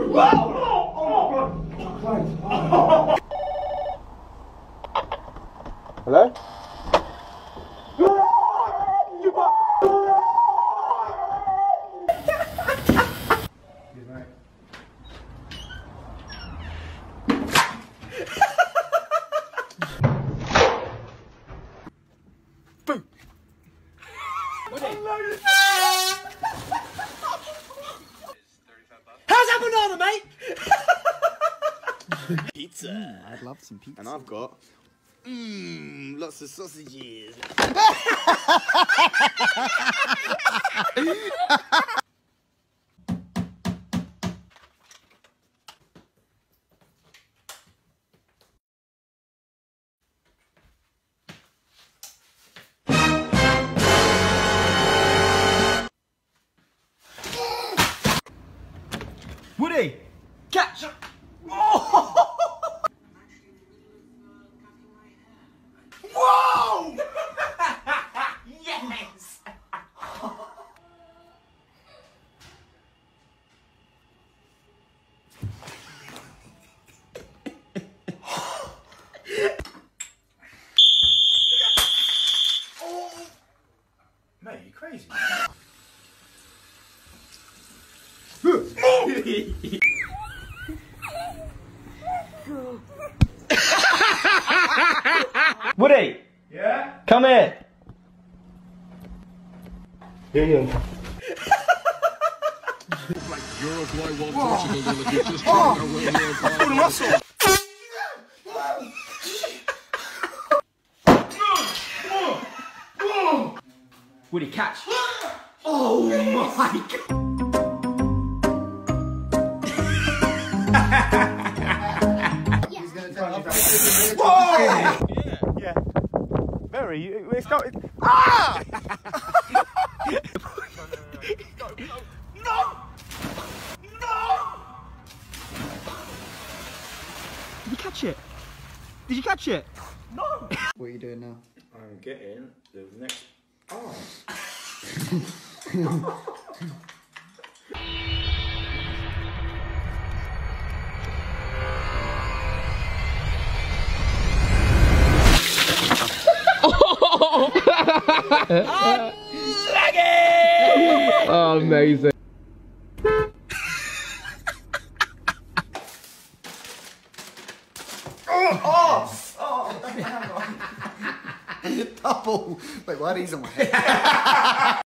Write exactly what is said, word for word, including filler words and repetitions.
Hello? Boom! How's that banana, mate? Pizza. Mm, I'd love some pizza. And I've got mmm, lots of sausages. Woody! Catch! Oh! Whoa! Yes! Oh! Mate, you crazy? Woody! Yeah? Come here! Yeah, yeah. Like Uruguay won Portugal in the future. Oh! Pull the muscle! Woody, catch! Oh my god! He's gonna tell you Whoa! Yeah, yeah. Very, it's got... It, ah! No! No! Did you catch it? Did you catch it? No! What are you doing now? I'm getting the next. Oh! Oh, amazing. Oh! Oh! Double! Wait, why are these on my head?